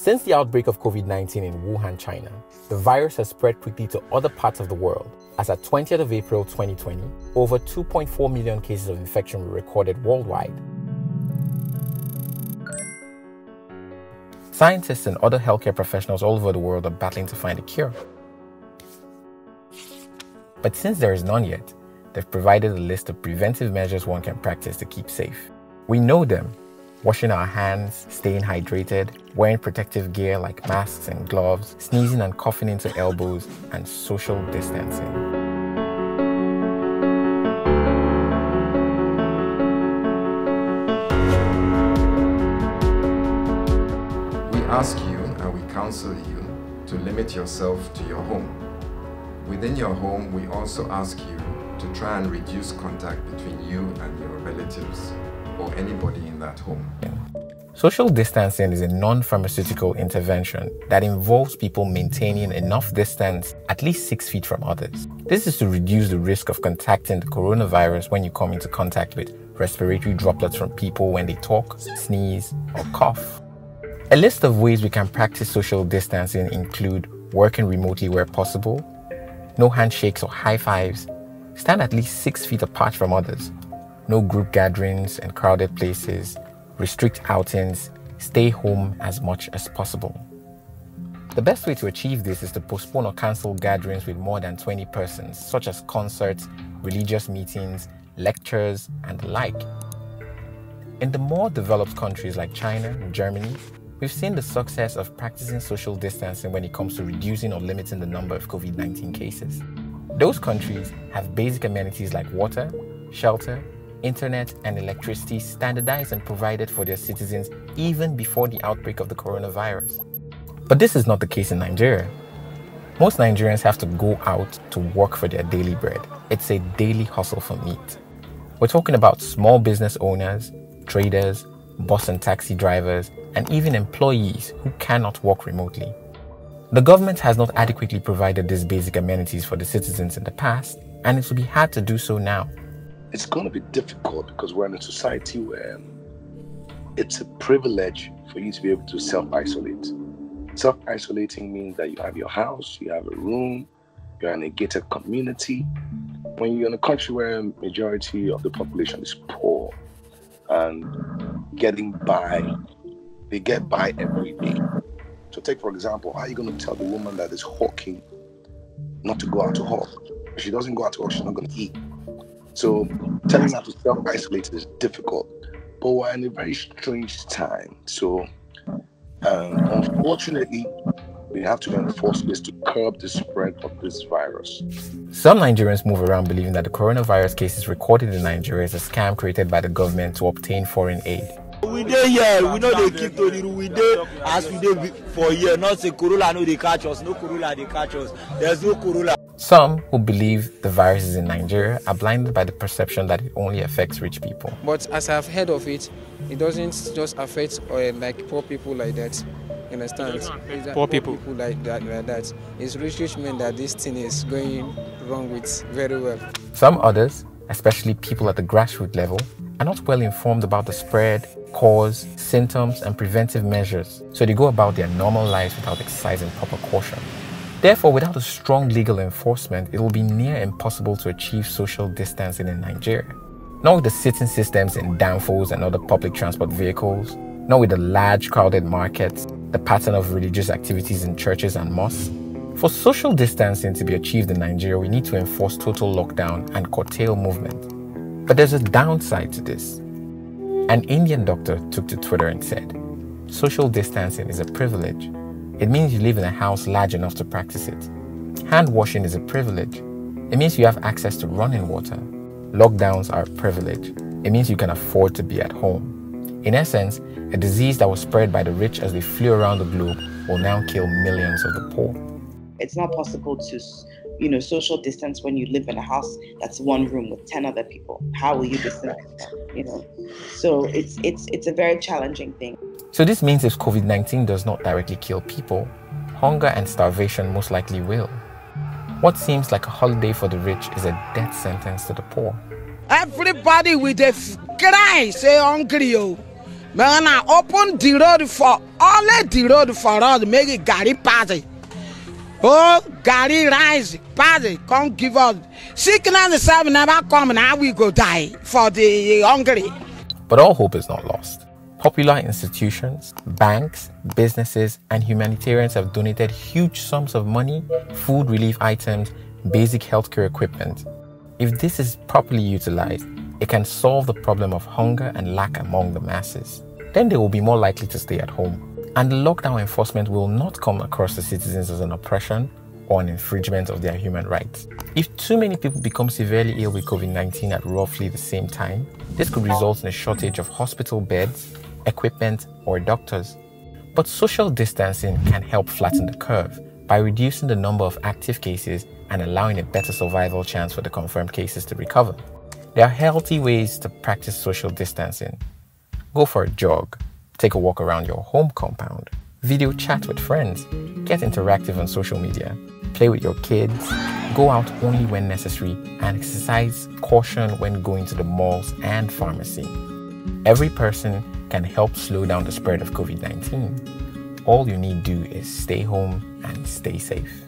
Since the outbreak of COVID-19 in Wuhan, China, the virus has spread quickly to other parts of the world, as at 20th of April 2020, over 2.4 million cases of infection were recorded worldwide. Scientists and other healthcare professionals all over the world are battling to find a cure. But since there is none yet, they've provided a list of preventive measures one can practice to keep safe. We know them: washing our hands, staying hydrated, wearing protective gear like masks and gloves, sneezing and coughing into elbows, and social distancing. We ask you and we counsel you to limit yourself to your home. Within your home, we also ask you to try and reduce contact between you and your relatives or anybody in that home. Social distancing is a non-pharmaceutical intervention that involves people maintaining enough distance, at least 6 feet from others. This is to reduce the risk of contacting the coronavirus when you come into contact with respiratory droplets from people when they talk, sneeze, or cough. A list of ways we can practice social distancing include working remotely where possible, no handshakes or high fives, stand at least 6 feet apart from others, no group gatherings and crowded places, restrict outings, stay home as much as possible. The best way to achieve this is to postpone or cancel gatherings with more than 20 persons, such as concerts, religious meetings, lectures, and the like. In the more developed countries like China and Germany, we've seen the success of practicing social distancing when it comes to reducing or limiting the number of COVID-19 cases. Those countries have basic amenities like water, shelter, internet, and electricity standardized and provided for their citizens even before the outbreak of the coronavirus. But this is not the case in Nigeria. Most Nigerians have to go out to work for their daily bread. It's a daily hustle for meat. We're talking about small business owners, traders, bus and taxi drivers, and even employees who cannot work remotely. The government has not adequately provided these basic amenities for the citizens in the past, and it will be hard to do so now. It's going to be difficult because we're in a society where it's a privilege for you to be able to self-isolate. Self-isolating means that you have your house, you have a room, you're in a gated community. When you're in a country where a majority of the population is poor and getting by, they get by every day. So take, for example, how are you going to tell the woman that is hawking not to go out to hawk? If she doesn't go out to hawk, she's not going to eat. So telling her to self-isolate is difficult, but we're in a very strange time. So unfortunately, we have to enforce this to curb the spread of this virus. Some Nigerians move around believing that the coronavirus cases recorded in Nigeria is a scam created by the government to obtain foreign aid. We dey here, we know they keep to the we dey as we dey for a year, not say Corolla no they catch us, no Corolla they catch us, there's no Corolla. Some who believe the virus is in Nigeria are blinded by the perception that it only affects rich people. But as I've heard of it, it doesn't just affect like poor people like that. You understand? Poor people like that. It's rich men that this thing is going wrong with very well. Some others, especially people at the grassroots level, are not well informed about the spread, cause, symptoms, and preventive measures, so they go about their normal lives without exercising proper caution. Therefore, without a strong legal enforcement, it will be near impossible to achieve social distancing in Nigeria. Not with the sitting systems in danfos and other public transport vehicles, not with the large crowded markets, the pattern of religious activities in churches and mosques. For social distancing to be achieved in Nigeria, we need to enforce total lockdown and curtail movement. But there's a downside to this. An Indian doctor took to Twitter and said, "Social distancing is a privilege. It means you live in a house large enough to practice it. Hand washing is a privilege. It means you have access to running water. Lockdowns are a privilege. It means you can afford to be at home. In essence, a disease that was spread by the rich as they flew around the globe will now kill millions of the poor." It's not possible to, social distance when you live in a house that's one room with 10 other people. How will you distance them? So it's a very challenging thing. So this means if COVID-19 does not directly kill people, hunger and starvation most likely will. What seems like a holiday for the rich is a death sentence to the poor. Everybody with a cry say hungry. Man, I open the road for only the road for us, make it Gary party. Oh, Gary rise, party, come give us. Sickness 7 never come, now we go die for the hungry. But all hope is not lost. Popular institutions, banks, businesses, and humanitarians have donated huge sums of money, food relief items, basic healthcare equipment. If this is properly utilized, it can solve the problem of hunger and lack among the masses. Then they will be more likely to stay at home. And the lockdown enforcement will not come across the citizens as an oppression or an infringement of their human rights. If too many people become severely ill with COVID-19 at roughly the same time, this could result in a shortage of hospital beds, equipment, or doctors. But social distancing can help flatten the curve by reducing the number of active cases and allowing a better survival chance for the confirmed cases to recover. There are healthy ways to practice social distancing. Go for a jog, take a walk around your home compound, video chat with friends, get interactive on social media, play with your kids, go out only when necessary, and exercise caution when going to the malls and pharmacy. Every person can help slow down the spread of COVID-19. All you need to do is stay home and stay safe.